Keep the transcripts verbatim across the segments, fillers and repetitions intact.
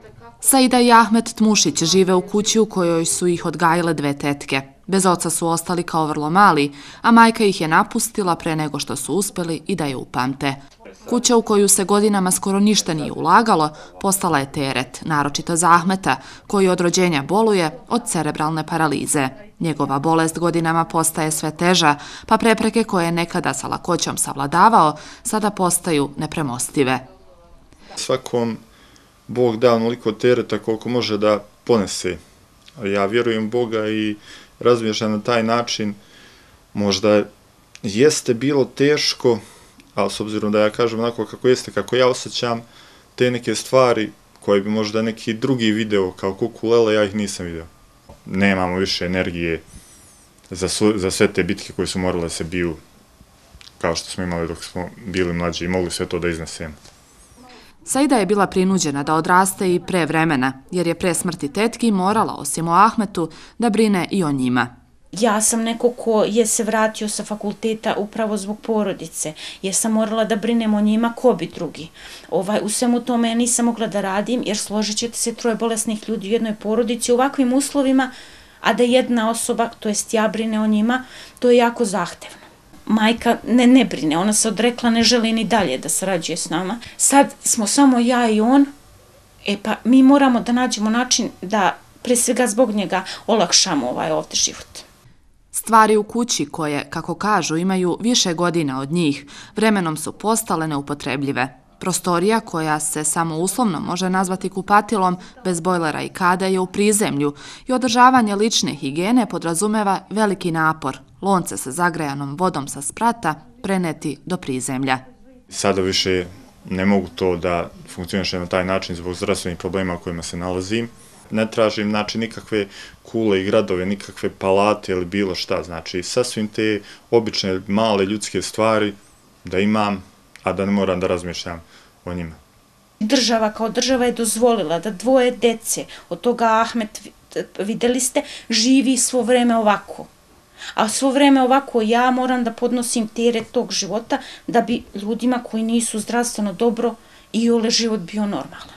Saida i Ahmet Tmušić žive u kući u kojoj su ih odgajile dve tetke. Bez oca su ostali kao vrlo mali, a majka ih je napustila pre nego što su uspeli i da je upamte. Kuća u koju se godinama skoro ništa nije ulagalo postala je teret, naročito za Ahmeta, koji od rođenja boluje od cerebralne paralize. Njegova bolest godinama postaje sve teža, pa prepreke koje je nekada sa lakoćom savladavao, sada postaju nepremostive. Svakom Bog da onoliko tereta koliko može da ponese. Ja vjerujem Boga i razmišljam na taj način. Možda jeste bilo teško, ali s obzirom da ja kažem onako kako jeste, kako ja osjećam, te neke stvari koje bi možda neki drugi video kao kukulele, ja ih nisam video. Nemamo više energije za, su, za sve te bitke koje su morale se biju kao što smo imali dok smo bili mlađi i mogli sve to da iznesemo. Saida je bila prinuđena da odraste i pre vremena, jer je pre smrti tetki morala, osim o Ahmetu, da brine i o njima. Ja sam neko ko je se vratio sa fakulteta upravo zbog porodice, jer sam morala da brinem o njima, ko bi drugi. Ovaj, u svemu tome ja nisam mogla da radim, jer složit ćete se troje bolesnih ljudi u jednoj porodici u ovakvim uslovima, a da jedna osoba, to jest ja, brine o njima, to je jako zahtevno. Majka ne, ne brine, ona se odrekla, ne želi ni dalje da sarađuje s nama. Sad smo samo ja i on, e pa mi moramo da nađemo način da, pre svega zbog njega, olakšamo ovaj ovdje život. Stvari u kući koje, kako kažu, imaju više godina od njih, vremenom su postale neupotrebljive. Prostorija koja se samo uslovno može nazvati kupatilom bez bojlera i kada je u prizemlju i održavanje lične higijene podrazumeva veliki napor, lonce sa zagrejanom vodom sa sprata preneti do prizemlja. Sada više ne mogu to da funkcioniše na taj način zbog zdravstvenih problema u kojima se nalazim. Ne tražim znači nikakve kule i gradove, nikakve palate ili bilo šta, znači sasvim te obične male ljudske stvari da imam, a da ne moram da razmišljam o njima. Država kao država je dozvolila da dvoje dece, od toga Ahmet, videli ste, živi svo vreme ovako. A svo vreme ovako ja moram da podnosim teret tog života da bi ljudima koji nisu zdravstveno dobro i ole život bio normalan.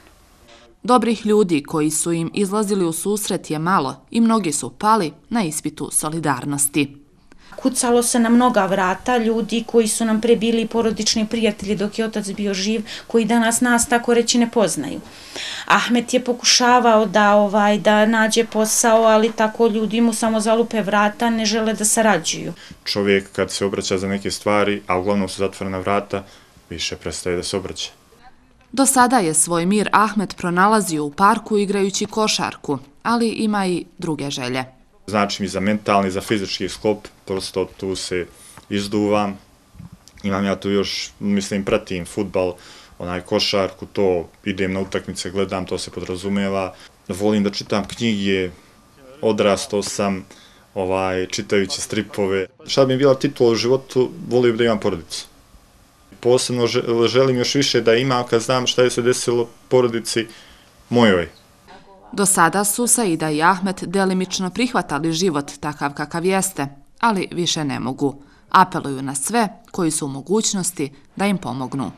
Dobrih ljudi koji su im izlazili u susret je malo i mnogi su pali na ispitu solidarnosti. Kucalo se na mnoga vrata ljudi koji su nam pre bili porodični prijatelji dok je otac bio živ, koji danas nas tako reći ne poznaju. Ahmet je pokušavao da, ovaj, da nađe posao, ali tako ljudi mu samo zalupe vrata, ne žele da sarađuju. Čovjek kad se obraća za neke stvari, a uglavnom su zatvorena vrata, više prestaje da se obraća. Do sada je svoj mir Ahmet pronalazio u parku igrajući košarku, ali ima i druge želje. Znači mi za mentalni, za fizički sklop, prosto tu se izduvam. Imam ja tu još, mislim, pratim fudbal, onaj košarku, to idem na utakmice, gledam, to se podrazumeva. Volim da čitam knjige, odrastao sam ovaj, čitajući stripove. Šta bi mi bila titula u životu, volio bi da imam porodicu. Posebno želim još više da imam kad znam šta je se desilo porodici mojoj. Do sada su Saida i Ahmet delimično prihvatali život takav kakav jeste, ali više ne mogu. Apeluju na sve koji su u mogućnosti da im pomognu.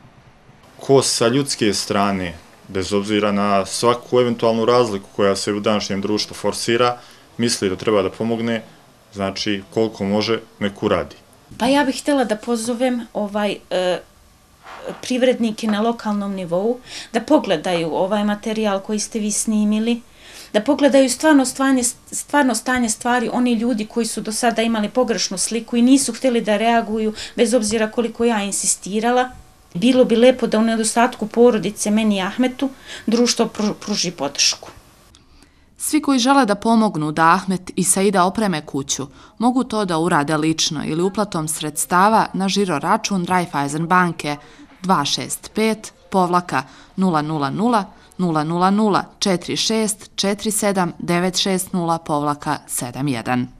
Ko sa ljudske strane, bez obzira na svaku eventualnu razliku koja se u današnjem društvu forsira, misli da treba da pomogne, znači koliko može, nek uradi. Pa ja bih htjela da pozovem ovaj e, privrednike na lokalnom nivou, da pogledaju ovaj materijal koji ste vi snimili, da pogledaju stvarno, stvarno, stvarno stanje stvari, oni ljudi koji su do sada imali pogrešnu sliku i nisu htjeli da reaguju, bez obzira koliko ja insistirala. Bilo bi lepo da u nedostatku porodice meni i Ahmetu društvo pruži podršku. Svi koji žele da pomognu da Ahmet i Saida opreme kuću, mogu to da urade lično ili uplatom sredstava na žiro račun Raiffeisen banke dva šest pet povlaka nula nula nula nula nula nula četiri šest četiri sedam devet šest nula povlaka sedam jedan.